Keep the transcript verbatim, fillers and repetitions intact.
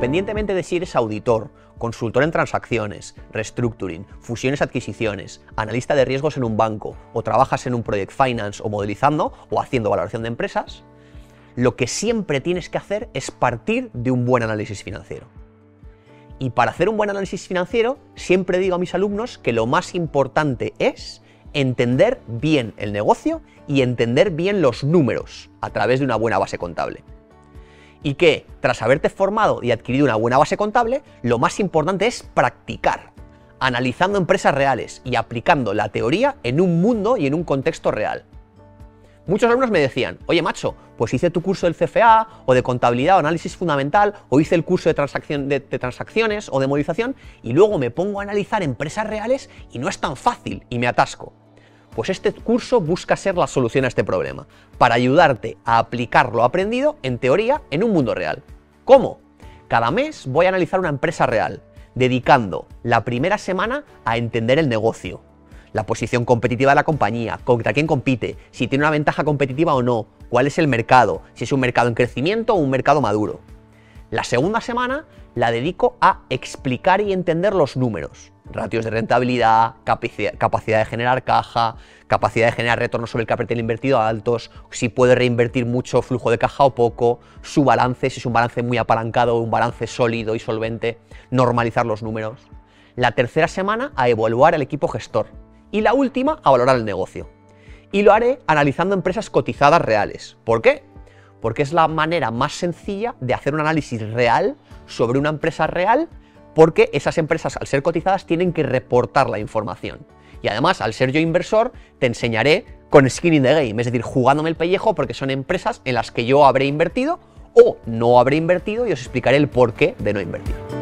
independientemente de si eres auditor, consultor en transacciones, restructuring, fusiones, adquisiciones, analista de riesgos en un banco, o trabajas en un project finance o modelizando o haciendo valoración de empresas, lo que siempre tienes que hacer es partir de un buen análisis financiero. Y para hacer un buen análisis financiero, siempre digo a mis alumnos que lo más importante es entender bien el negocio y entender bien los números a través de una buena base contable. Y que, tras haberte formado y adquirido una buena base contable, lo más importante es practicar, analizando empresas reales y aplicando la teoría en un mundo y en un contexto real. Muchos alumnos me decían, oye macho, pues hice tu curso del C F A o de contabilidad o análisis fundamental o hice el curso de, transacción, de, de transacciones o de movilización y luego me pongo a analizar empresas reales y no es tan fácil y me atasco. Pues este curso busca ser la solución a este problema, para ayudarte a aplicar lo aprendido en teoría en un mundo real. ¿Cómo? Cada mes voy a analizar una empresa real, dedicando la primera semana a entender el negocio, la posición competitiva de la compañía, contra quién compite, si tiene una ventaja competitiva o no, cuál es el mercado, si es un mercado en crecimiento o un mercado maduro. La segunda semana la dedico a explicar y entender los números, ratios de rentabilidad, capacidad de generar caja, capacidad de generar retornos sobre el capital invertido altos, si puede reinvertir mucho flujo de caja o poco, su balance, si es un balance muy apalancado o un balance sólido y solvente, normalizar los números. La tercera semana a evaluar el equipo gestor y la última a valorar el negocio. Y lo haré analizando empresas cotizadas reales. ¿Por qué? Porque es la manera más sencilla de hacer un análisis real sobre una empresa real, porque esas empresas, al ser cotizadas, tienen que reportar la información. Y además, al ser yo inversor, te enseñaré con skin in the game, es decir, jugándome el pellejo, porque son empresas en las que yo habré invertido o no habré invertido y os explicaré el porqué de no invertir.